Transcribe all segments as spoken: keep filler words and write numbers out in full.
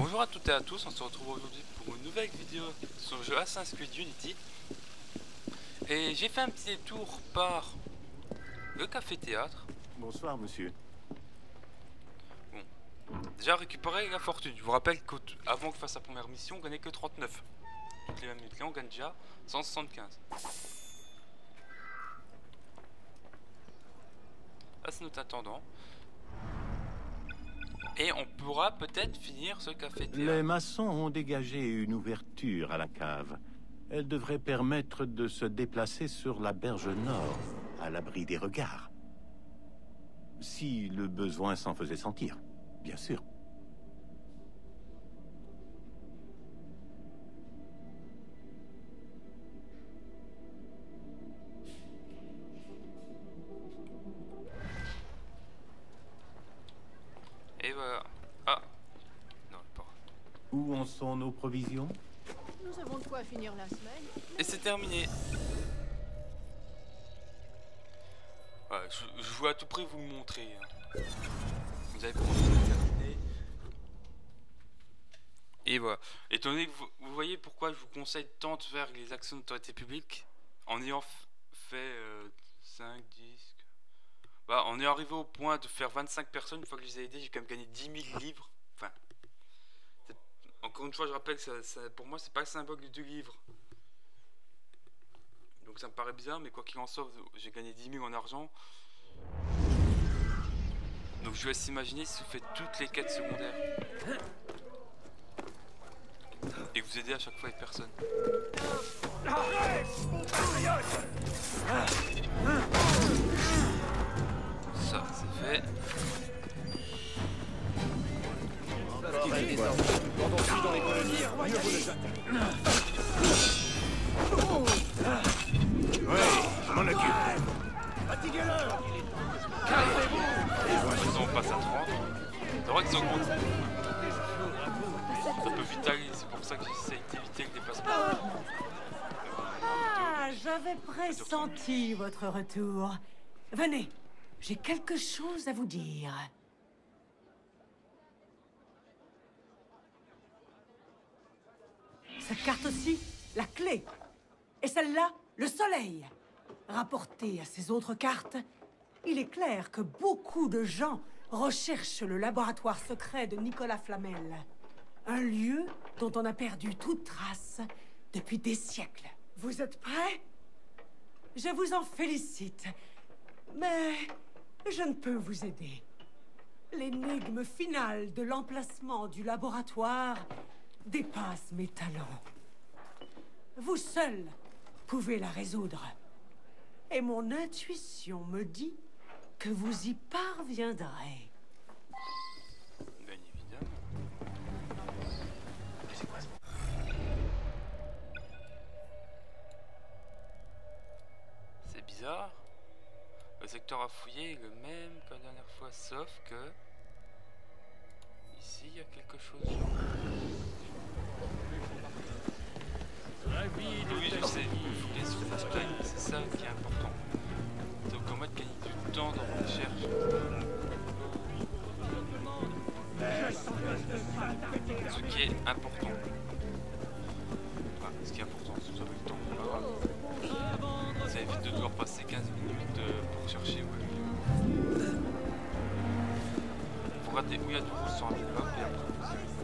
Bonjour à toutes et à tous, on se retrouve aujourd'hui pour une nouvelle vidéo sur le jeu Assassin's Creed Unity. Et j'ai fait un petit détour par le café-théâtre. Bonsoir, monsieur. Bon, déjà récupérer la fortune. Je vous rappelle qu'avant que fasse sa première mission, on gagnait que trente-neuf. Toutes les minutes là, on gagne déjà cent soixante-quinze. Là, c'est notre attendant. Et on pourra peut-être finir ce café-théâtre. Les maçons ont dégagé une ouverture à la cave. Elle devrait permettre de se déplacer sur la berge nord, à l'abri des regards. Si le besoin s'en faisait sentir, bien sûr. Et voilà. Ah non, pas. Où en sont nos provisions? Nous avons de quoi finir la semaine. Et c'est terminé. Ouais, je, je veux à tout prix vous le montrer. Hein. Vous avez compris, c'est terminé. Et voilà. Étant donné que vous, vous voyez pourquoi je vous conseille tant de faire les actions d'autorité publique en ayant fait euh, cinq, dix. Bah, on est arrivé au point de faire vingt-cinq personnes. Une fois que je les ai aidés, j'ai quand même gagné dix mille livres. Enfin, encore une fois, je rappelle que ça, ça, pour moi, c'est pas le symbole de deux livres. Donc ça me paraît bizarre, mais quoi qu'il en soit, j'ai gagné dix mille en argent. Donc je vous laisse imaginer si vous faites toutes les quêtes secondaires. Et que vous aidez à chaque fois les personnes. Ça, c'est fait. dans les colonies, Oui, je m'en occupe. Ils en passent à trente. C'est vrai qu'ils augmentent. Ça peut vite aller, c'est pour ça que j'essaie d'éviter le dépassement. Ah, j'avais pressenti votre retour. Venez, j'ai quelque chose à vous dire. Cette carte-ci, la clé. Et celle-là, le soleil. Rapporté à ces autres cartes, il est clair que beaucoup de gens recherchent le laboratoire secret de Nicolas Flamel. Un lieu dont on a perdu toute trace depuis des siècles. Vous êtes prêts? Je vous en félicite. Mais je ne peux vous aider. L'énigme finale de l'emplacement du laboratoire dépasse mes talents. Vous seul pouvez la résoudre. Et mon intuition me dit que vous y parviendrez. Bien évidemment. Mais c'est quoi ça? C'est bizarre. Le secteur à fouiller est le même que la dernière fois, sauf que... Ici, il y a quelque chose. Oui, je sais, fouiller sur fast time, c'est ça qui est important. Donc en mode gagner du temps dans vos recherches. Ce qui est important. Enfin, ce qui est important, c'est que vous avez le temps. Ça évite de devoir passer quinze minutes pour chercher où est le lieu. Faut rater où il y a du rouge sur un minimum et après vous y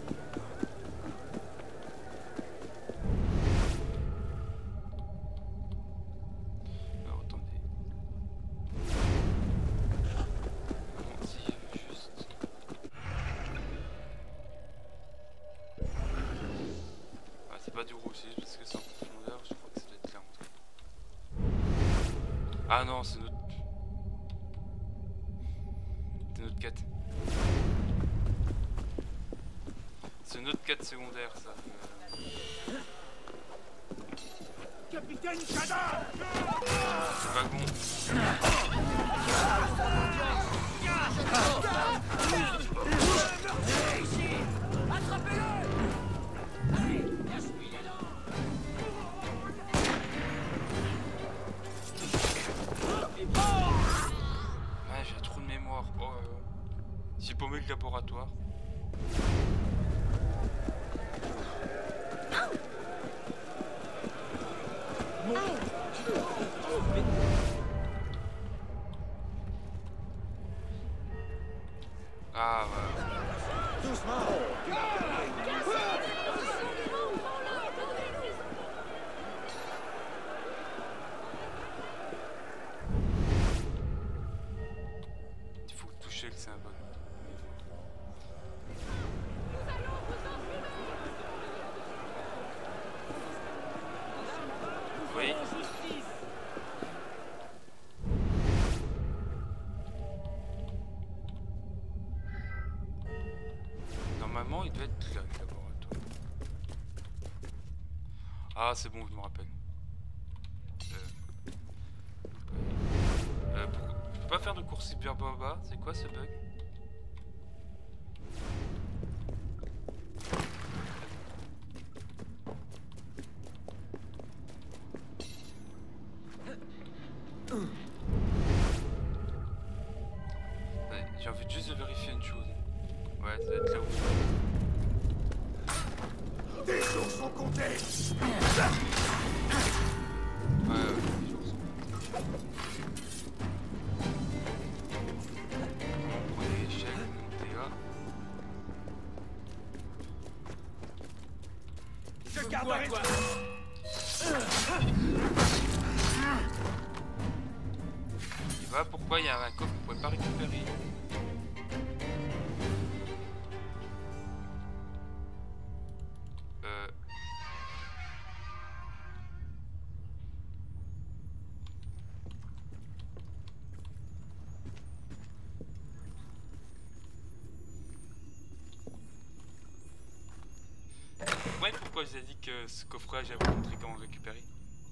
Ah non, c'est notre... C'est notre quête. C'est notre quête secondaire, ça. Euh... Capitaine Kada! C'est pas bon. Attrapez-le! Ouais, j'ai trop de mémoire. Oh, euh... j'ai paumé le laboratoire. Ah, voilà. Doucement. Il faut toucher le symbole. Oui. Normalement, il doit être là, le laboratoire. Ah, c'est bon, je me rappelle. Euh... Euh, pour... Je peux pas faire de course hyper bas. C'est quoi ce bug? Ouais, j'ai envie juste de vérifier une chose. Ouais, ça doit être là où. Des jours sont comptés. Ouais, ouais, les jours sont comptés. Premier échec, montez là. Je garde la raison. Et voilà pourquoi il y a un coffre qu'on pouvait pas récupérer. Euh... Ouais, pourquoi je vous ai dit que ce coffret j'avais montré comment le récupérer.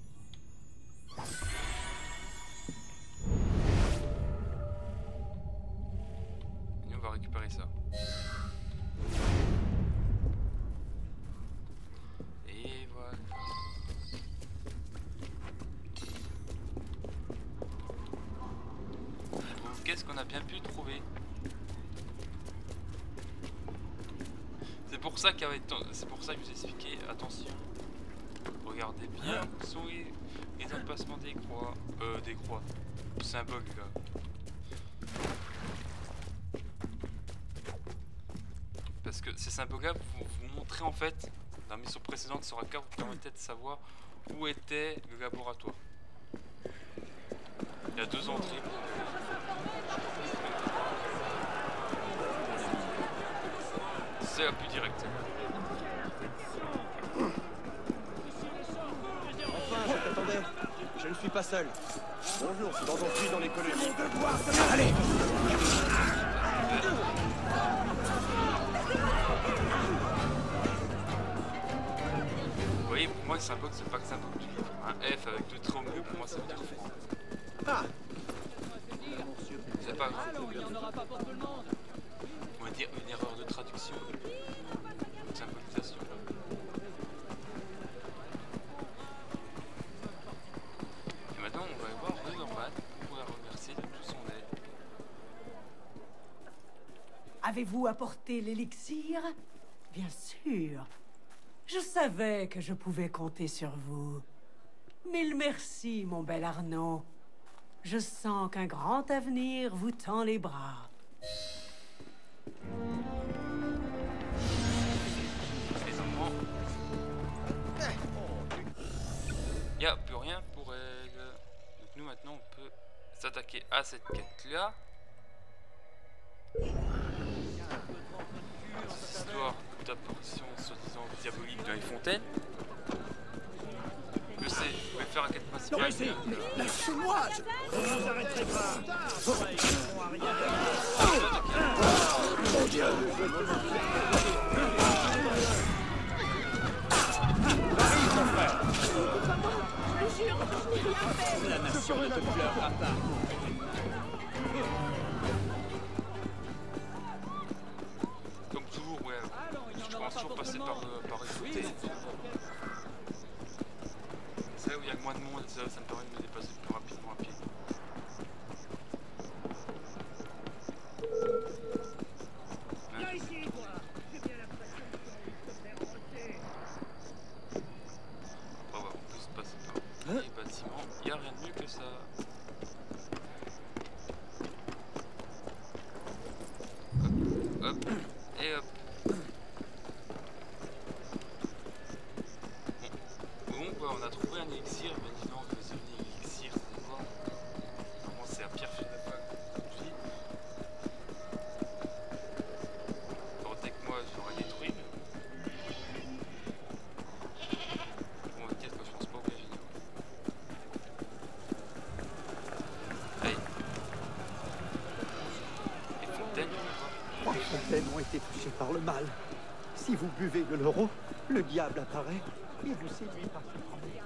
Et on va récupérer ça. Et voilà. Bon, qu'est-ce qu'on a bien pu trouver? C'est pour ça qu'il y avait tant- c'est pour ça que je vous ai expliqué, attention. Regardez bien où sont les, les emplacements des croix. Euh des croix. Symboles là. Parce que ces symboles-là vous, vous montrez en fait, dans la mission précédente sur la carte, vous permettez de savoir où était le laboratoire. Il y a deux entrées. C'est la plus directe. Enfin, je t'attendais. Je ne suis pas seul. Bonjour, quand on suit dans les colonies. Mon devoir de... Allez. Vous voyez, pour moi, le symbole, c'est pas que symbole du livre. Un F avec deux traits au milieu, pour moi, ça veut dire franc. Ah. C'est pas grave. On va dire une erreur de traduction. Une symbolisation. Et maintenant, on va aller voir le Norman pour la remercier de tout son aide. Avez-vous apporté l'élixir? Bien sûr. Je savais que je pouvais compter sur vous. Mille merci, mon bel Arnaud. Je sens qu'un grand avenir vous tend les bras. Les enfants. Il n'y a plus rien pour elle. Donc nous maintenant on peut s'attaquer à cette quête-là. Cette histoire d'apparition soi-disant diabolique dans les fontaines. Je sais, je vais faire la quête principale. Non, mais c'est... Lâchez-moi. Je ne vous arrêterai pas. Mon Dieu. Arrive, mon frère. Je jure, je n'ai rien fait. La nation ne te pleurera pas. Comme toujours, ouais. Je commence toujours passer par, euh, par les côtés. C'est là où il y a moins de monde, ça, ça me permet de me dépasser plus rapidement à pied. Viens ici, toi. J'ai bien l'impression que tu as envie de te faire enlever. Oh, ouais, on peut se passer par les bâtiments, il n'y a rien de mieux que ça. Hop. fontaines. Trois fontaines ont été touchées par le mal. Si vous buvez de l'euro, le diable apparaît et vous séduit par sa promesse.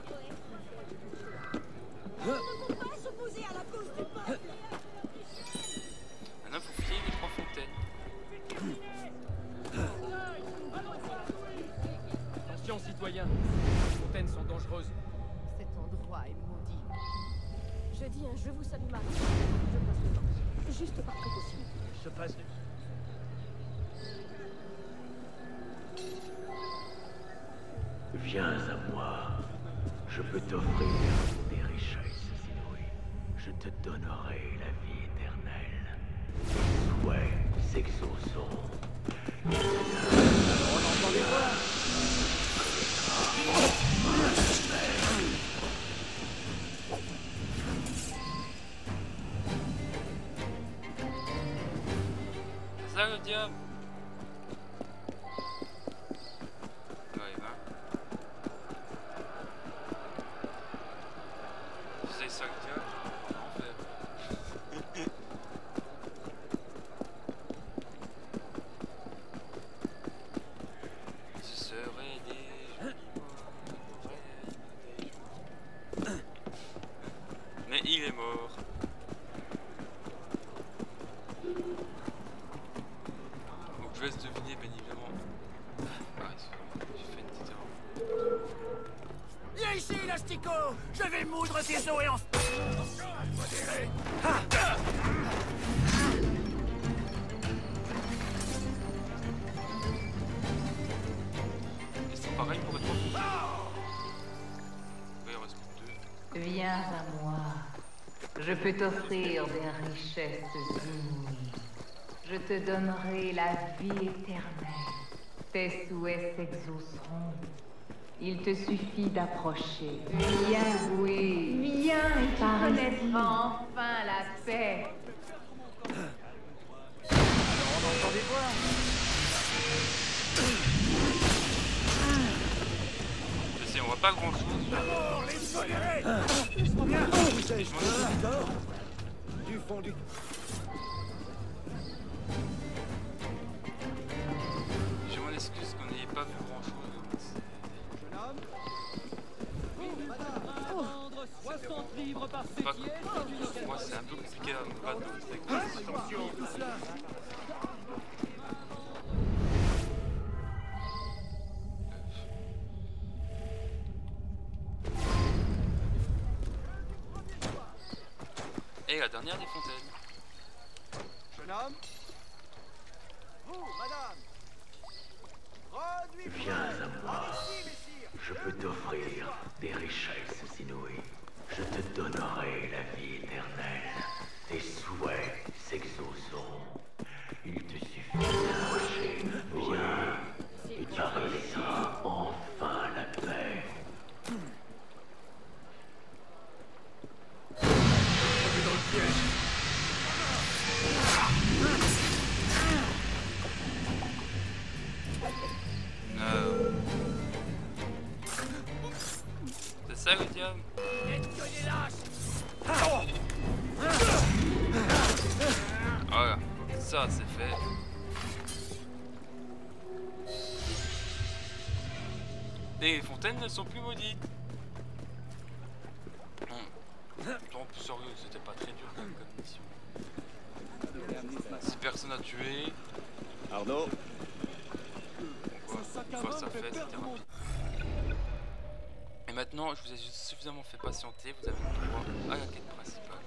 Nous ne pouvons pas s'opposer à la cause du peuple. Maintenant, il faut fouiller les trois fontaines. Attention, citoyens. Les fontaines sont dangereuses. Cet endroit est maudit. Je dis un je vous salue Marie. Je passe devant. Juste par précaution. Se passe. Viens à moi. Je peux t'offrir des richesses inouïes. Je te donnerai la vie éternelle. Tes souhaits s'exauceront. On entend les voix. C'est ça le diable? Ouais, hein. C'est ça le diable? En fait. Ce serait des jolis mots, des jolis. Mais il est mort. Donc je laisse deviner bien évidemment. Ah, j'ai fait une petite erreur. Viens ici, Lastico. Je vais moudre tes os et en... Et c'est pareil pour les trois fontaines. Il en reste plus que deux. Viens à moi. Je peux t'offrir des richesses inouïes. Je te donnerai la vie éternelle. Tes souhaits s'exauceront. Il te suffit d'approcher. Viens, oui. Viens et tu connaîtras enfin la paix. On entend des voix. Je sais, on voit pas grand chose. Vous avez joué du tort du fond du... Je m'en excuse qu'on n'ait pas vu grand chose. Jeune homme. Vendre soixante livres par Pas séquier, c'est une occasion. moi c'est un peu compliqué à me battre avec ça. Attention, tout cela. Et la dernière des fontaines. Jeune homme. Vous, madame. Produit. Viens à moi. Allez-y, messire. Je peux t'offrir des richesses inouïes. Je te donnerai la vie éternelle. Tes souhaits s'exauceront. Il te suffit d'approcher. Viens, et tu connaîtras enfin la paix. Euh... C'est ça le diable? Voilà, ça c'est fait. Et les fontaines ne sont plus maudites. Hum. En plus sérieux, c'était pas très dur comme mission. Si personne a tué, Arnaud. on voit, une fois ça fait, c'était rapide. Et maintenant, je vous ai suffisamment fait patienter, vous avez le droit à la quête principale.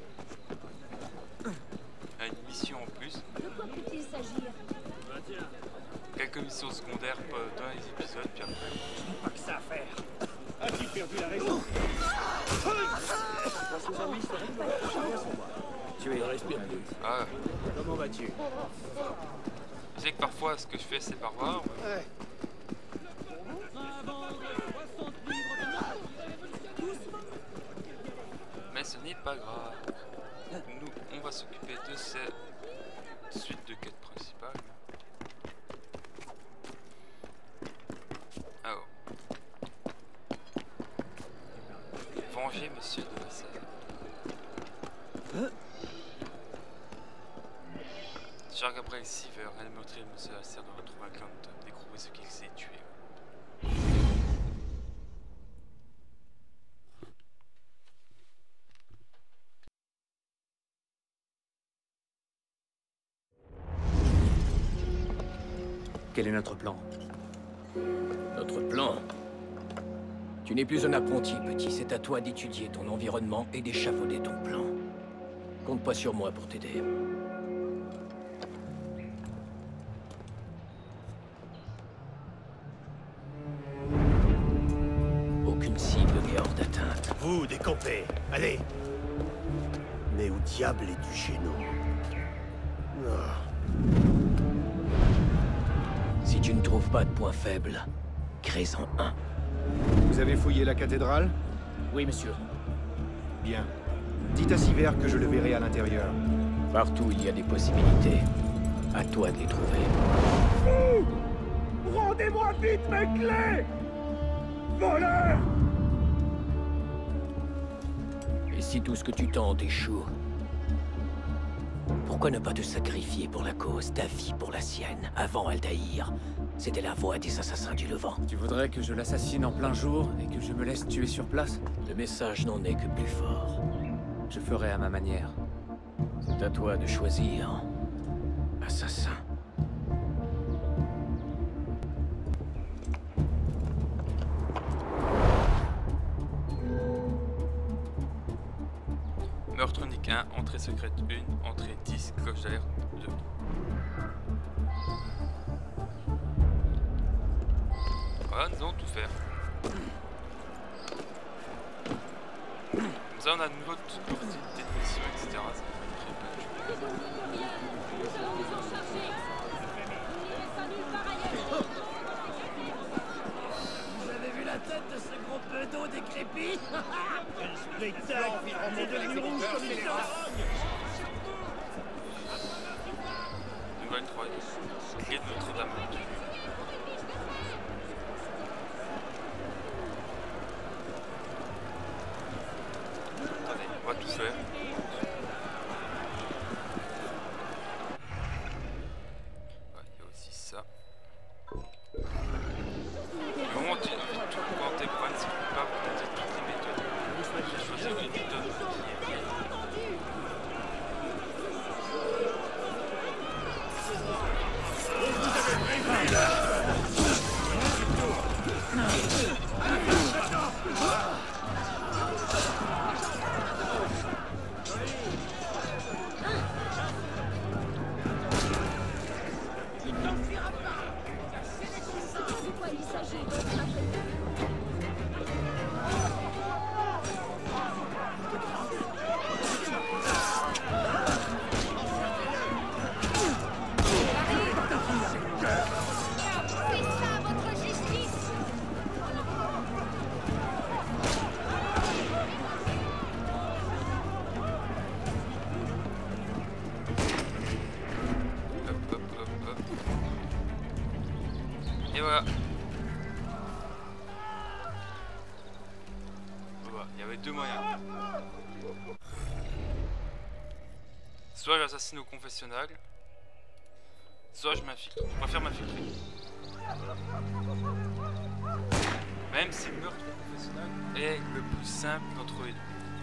À une mission en plus. De quoi peut-il s'agir? Quelques missions secondaires dans les épisodes, puis après. Pas que ça à faire. As-tu perdu la raison? Dans ses amis, c'est vrai. Tu es respire. Ah, Comment vas-tu? je sais que parfois ce que je fais c'est barbare. Ouais. Mais ce n'est pas grave. Nous, on va s'occuper de cette suite de quêtes principales. Alors. Venger Monsieur de la Salle. Charles Gabriel Siever, un meurtrier de M. Acer de retrouver un clan de découvrir ce qu'il s'est tué. Quel est notre plan? Notre plan? Tu n'es plus un apprenti, petit. C'est à toi d'étudier ton environnement et d'échafauder ton plan. Compte pas sur moi pour t'aider. Aucune cible n'est hors d'atteinte. Vous, décampez. Allez. Mais où diable es-tu chez nous? Oh. Si tu ne trouves pas de point faible, crée-en un. Vous avez fouillé la cathédrale? Oui, monsieur. Bien. Dites à Siever que je le verrai à l'intérieur. Partout, il y a des possibilités. À toi de les trouver. Vous rendez-moi vite mes clés! Voleur! Et si tout ce que tu tentes échoue? Pourquoi ne pas te sacrifier pour la cause, ta vie pour la sienne, avant Altaïr? C'était la voix des assassins du Levant. Tu voudrais que je l'assassine en plein jour et que je me laisse tuer sur place? Le message n'en est que plus fort. Je ferai à ma manière. C'est à toi de choisir, assassin. Meurtre unique un, entrée secrète un, entrée dix, cloche d'alerte deux. Voilà, nous allons tout faire. Comme ça, on a de nouveau toutes nos petites missions, et cetera. Ça va être très plein de choses. Vous avez vu la tête de ce gros pedo décrépit? Quel spectacle! Il est devenu rouge comme une charogne! Nouvelle trois, clé de Notre-Dame. Allez, on va tout faire. Ouais, il y a aussi ça. Comment tu quand t'es prêt, c'est pas pour monter toutes les méthodes. J'ai choisi une méthode qui est et voilà. Voilà, il y avait deux moyens. Soit j'assassine au confessionnal, soit je m'infiltre. Je préfère m'infiltrer. Même si le meurtre au confessionnal est le plus simple d'entre les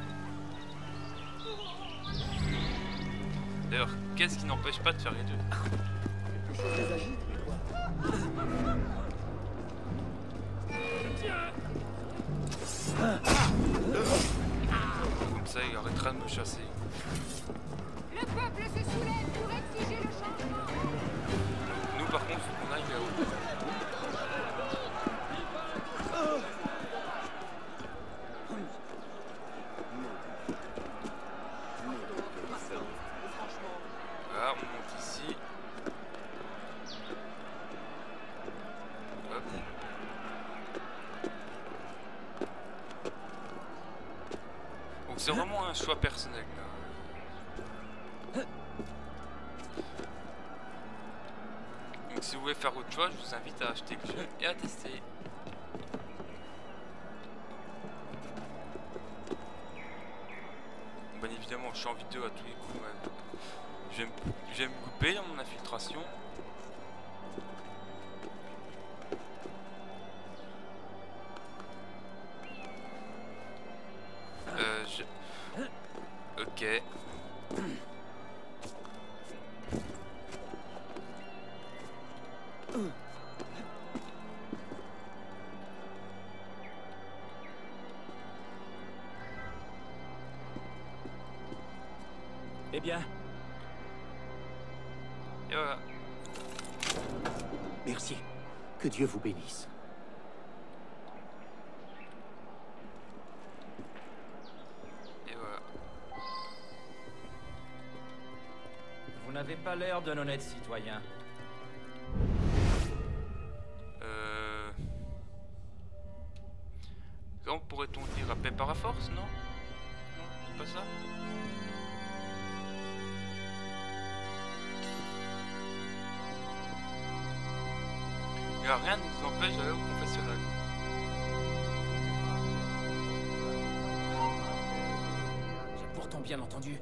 deux. D'ailleurs, qu'est-ce qui n'empêche pas de faire les deux? Comme ça, il arrêtera de me chasser. Le peuple se soulève pour exiger le changement. Nous, par contre, faut qu'on aille là-haut. Voilà, on monte ici. Hop. Donc c'est vraiment un choix personnel là. Donc si vous voulez faire autre choix, je vous invite à acheter le jeu et à tester. Bien évidemment, je suis en vidéo à tous les coups. Ouais. Je vais me Je vais me couper dans mon infiltration. Euh, je... Ok. Eh bien. Et voilà. Merci. Que Dieu vous bénisse. Et voilà. Vous n'avez pas l'air d'un honnête citoyen. Euh... Comment pourrait-on dire? À paix par la force, non? Non, c'est pas ça? Et rien ne nous empêche d'aller au confessionnal. J'ai pourtant bien entendu.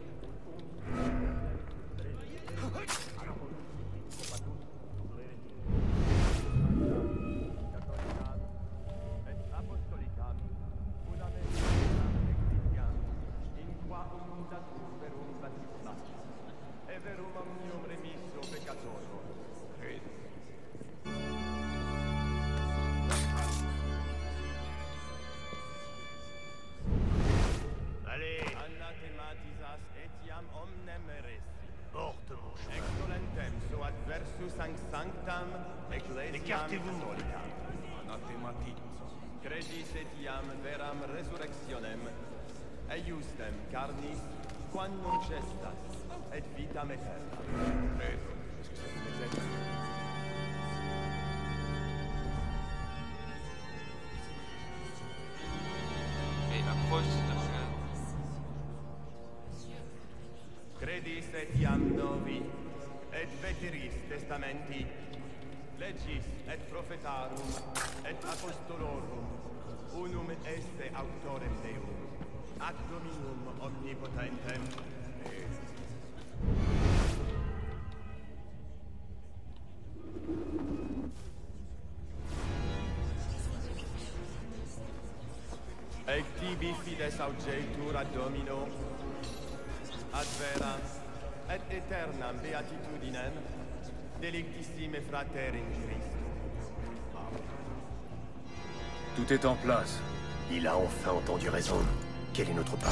Allez. Anathematisas etiam omnem meresi. Porte mon chemin. Extolentem so adversus sanctam ecclesiam. Écartez-vous. Anathematisas. Credis etiam veram resurrectionem. Eiustem carnis quam non cestas et vitam aeterna. Credo. Et approche de frère. Credis etiam novi et veteris testamenti legis et prophetarum et apostolorum unum esse auctorem Deum ad dominum omnipotentem et tibi fides augetur ad Domino ad veram et aeternam beatitudinem delictissime frater in Christ. Tout est en place. Il a enfin entendu raison. Quelle est notre part?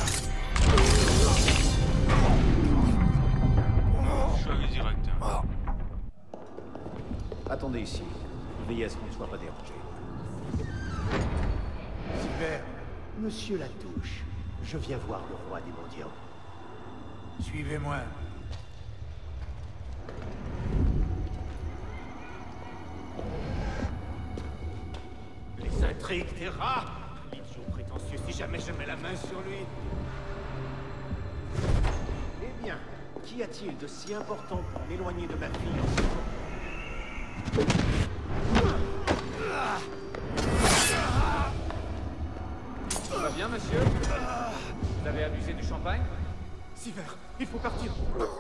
Choisis direct. Ah. Attendez ici. Veillez à ce qu'on ne soit pas dérangé. Sylvain, Monsieur Latouche, je viens voir le roi des mendiants. Suivez-moi. Les intrigues des rats! L'idiot prétentieux si jamais je mets la main sur lui. Eh bien, qu'y a-t-il de si important pour m'éloigner de ma fille en ce moment? Tout va bien, monsieur? Vous avez abusé du champagne? Sylvain, il faut partir.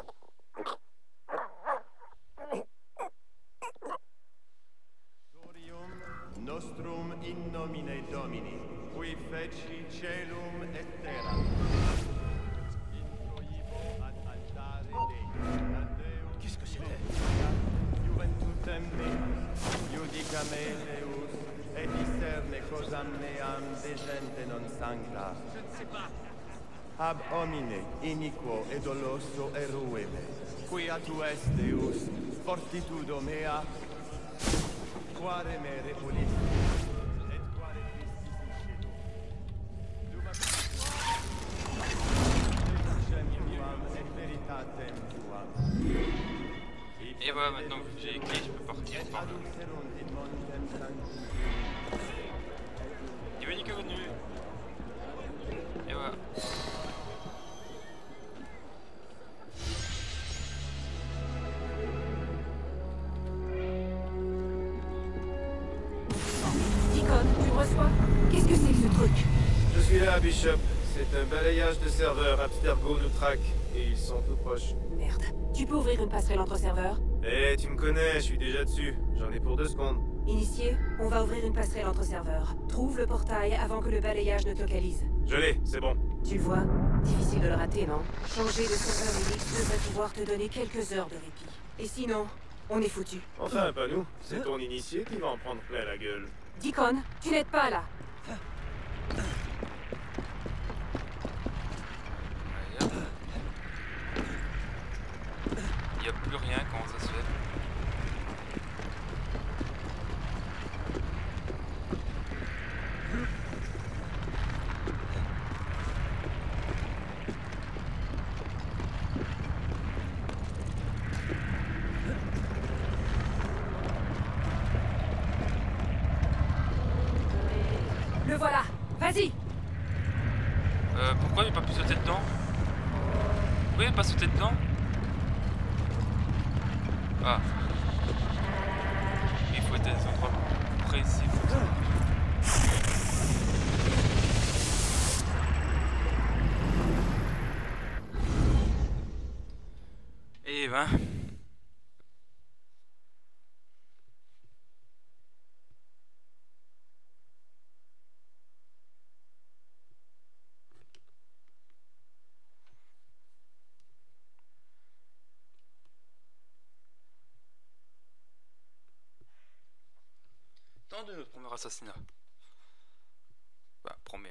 Nostrum in nomine Domini, qui feci celum et terram. Introibo ad altare Dei, ad Deum. Qu'est-ce que c'était? Juventutem mea, judica me Deus, et discerne quosam meam de gente non sancta. Je ne sais pas. Ab homine iniquo et doloso erueve, quia tu es Deus, fortitudo mea, quare me repulis, et quare Christis in cielo. Et veritatem tuam. Et voilà, maintenant que j'ai les clés, je peux partir par là. Il est venu que venu. Et voilà. Deacon, tu me reçois? Qu'est-ce que c'est que ce truc? Je suis là, Bishop. C'est un balayage de serveurs. Abstergo nous traque et ils sont tout proches. Merde. Tu peux ouvrir une passerelle entre serveurs? Eh, tu me connais, je suis déjà dessus. J'en ai pour deux secondes. Initié, on va ouvrir une passerelle entre serveurs. Trouve le portail avant que le balayage ne te localise. Je l'ai, c'est bon. Tu le vois? Difficile de le rater, non? Changer de serveur Elix devrait pouvoir te donner quelques heures de répit. Et sinon, on est foutu. Enfin, pas nous. C'est ton initié qui va en prendre plein la gueule. Deacon, tu n'aides pas là. Il n'y a plus rien, comment ça se fait? Le voilà. Vas-y. Euh, pourquoi il n'a pas pu sauter dedans? Pourquoi il n'a pas sauté dedans? Ah. Il faut être à des endroits précis. Et ben... de notre premier assassinat. Bah, premier.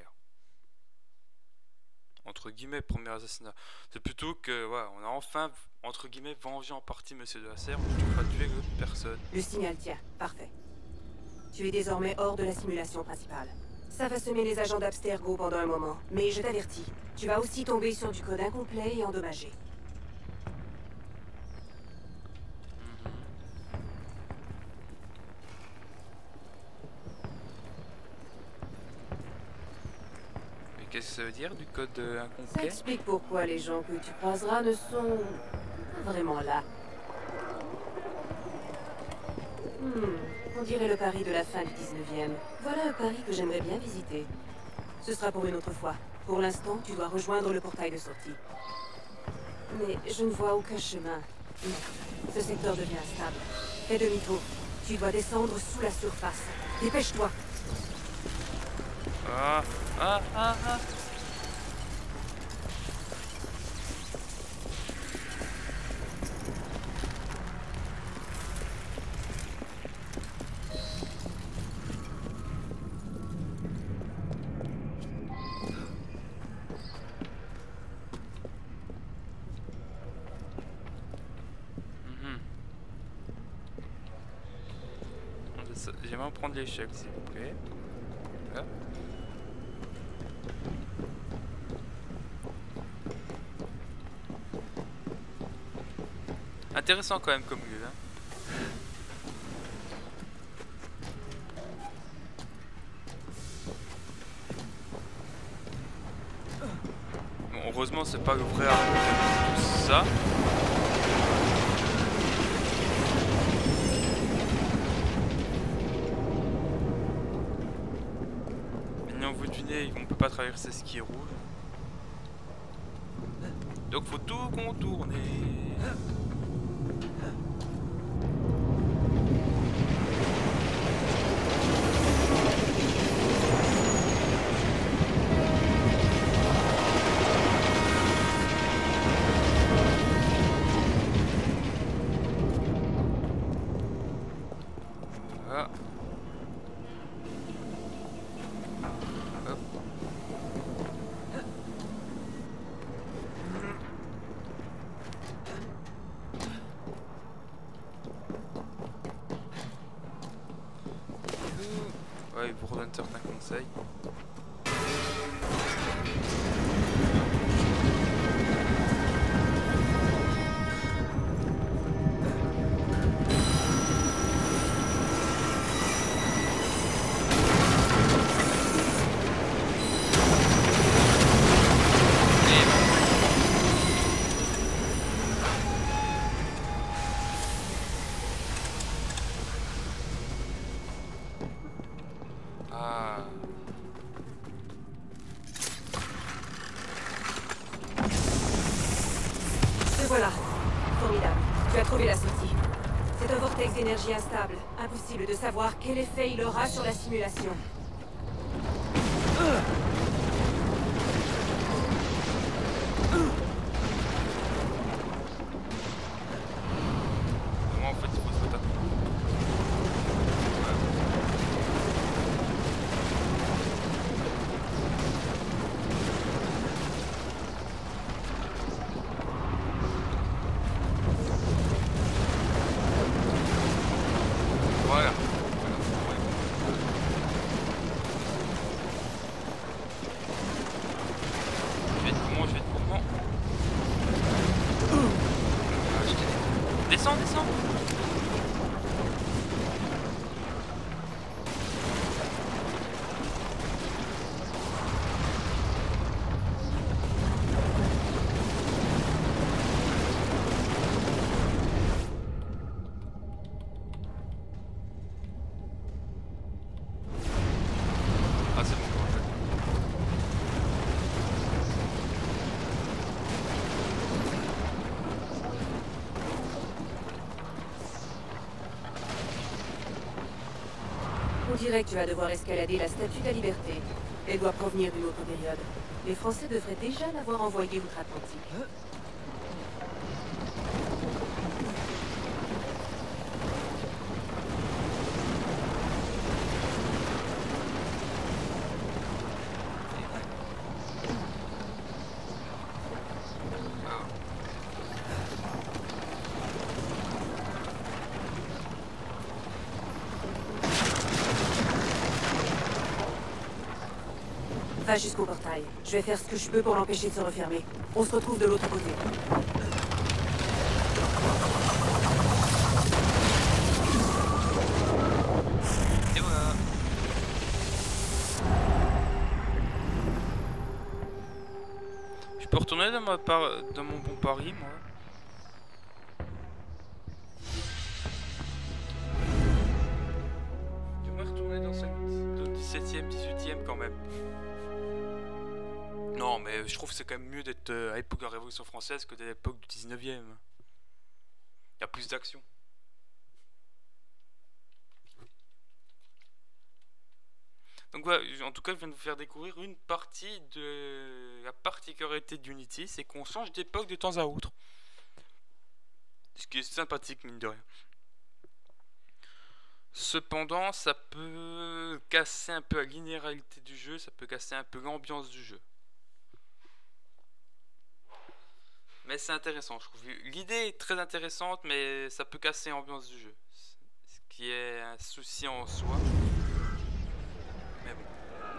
Entre guillemets, premier assassinat. C'est plutôt que, ouais, on a enfin, entre guillemets, vengé en partie Monsieur de la Serre, mais tu vas tuer personne. Le signal tient, parfait. Tu es désormais hors de la simulation principale. Ça va semer les agents d'Abstergo pendant un moment, mais je t'avertis, tu vas aussi tomber sur du code incomplet et endommagé. Qu'est-ce que ça veut dire du code euh, incomplet? Ça explique pourquoi les gens que tu croiseras ne sont pas vraiment là. Hmm, on dirait le Paris de la fin du dix-neuvième. Voilà un Paris que j'aimerais bien visiter. Ce sera pour une autre fois. Pour l'instant, tu dois rejoindre le portail de sortie. Mais je ne vois aucun chemin. Non, ce secteur devient instable. Fais demi-tour. Tu dois descendre sous la surface. Dépêche-toi. Ah, ah, ah, ah. Mhm. J'aimerais prendre l'échec, s'il vous plaît. Là. Intéressant quand même comme lieu, hein. Bon, heureusement c'est pas le vrai arbre de tout ça. Maintenant vous devinez, on peut pas traverser ce qui est rouge. Donc faut tout contourner. Ah. Hop. Ouais, il vous redonne certains conseils. Ah. Te voilà. Formidable. Tu as trouvé la sortie. C'est un vortex d'énergie instable. Impossible de savoir quel effet il aura sur la simulation. Euh. Moi, en fait, il faut se mettre à... Voilà. Je vais être comment, je vais être comment. Ah, je t'ai... Descends, descends. Ah, c'est bon, en fait. On dirait que tu vas devoir escalader la Statue de la Liberté. Elle doit provenir d'une autre période. Les Français devraient déjà l'avoir envoyée outre-Atlantique. Va jusqu'au portail. Je vais faire ce que je peux pour l'empêcher de se refermer. On se retrouve de l'autre côté. Et voilà. Je peux retourner dans, ma par... dans mon bon Paris, moi. J'aimerais retourner dans le dix-septième, dix-huitième quand même. Non, mais je trouve que c'est quand même mieux d'être euh, à l'époque de la Révolution française que à l'époque du dix-neuvième. Il y a plus d'action. Donc voilà, en tout cas, je viens de vous faire découvrir une partie de la particularité d'Unity, c'est qu'on change d'époque de temps à autre. Ce qui est sympathique, mine de rien. Cependant, ça peut casser un peu la linéarité du jeu, ça peut casser un peu l'ambiance du jeu. Mais c'est intéressant, je trouve. L'idée est très intéressante, mais ça peut casser l'ambiance du jeu. Ce qui est un souci en soi. Mais bon.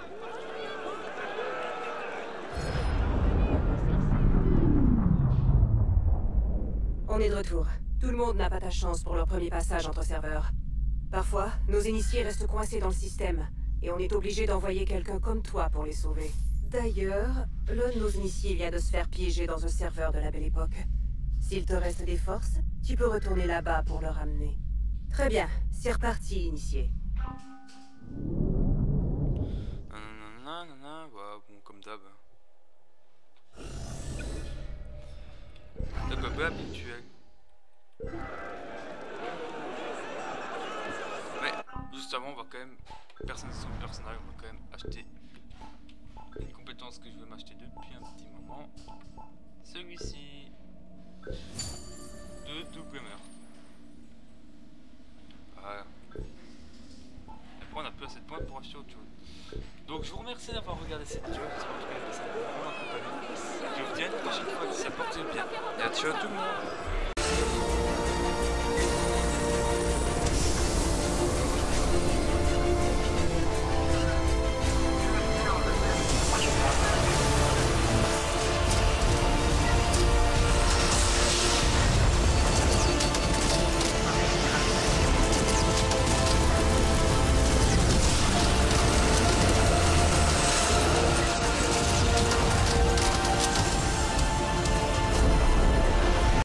On est de retour. Tout le monde n'a pas ta chance pour leur premier passage entre serveurs. Parfois, nos initiés restent coincés dans le système, et on est obligé d'envoyer quelqu'un comme toi pour les sauver. D'ailleurs, l'un de nos initiés vient de se faire piéger dans un serveur de la Belle Époque. S'il te reste des forces, tu peux retourner là-bas pour le ramener. Très bien, c'est reparti, initié. Nanana, nanana, ouais, bon, comme d'hab. C'est un peu habituel. Mais, juste avant, on va quand même... Personne sur le personnage, on va quand même acheter une compétence que je veux m'acheter depuis un petit moment. Celui-ci. De double meurtre. Voilà. Après, on a peu assez de points pour acheter autre chose. Donc, je vous remercie d'avoir regardé cette vidéo. J'espère que vous avez passé un bon moment en compagnie. Je vous dis à une prochaine fois. Si ça porte bien. Et à ciao tout le monde.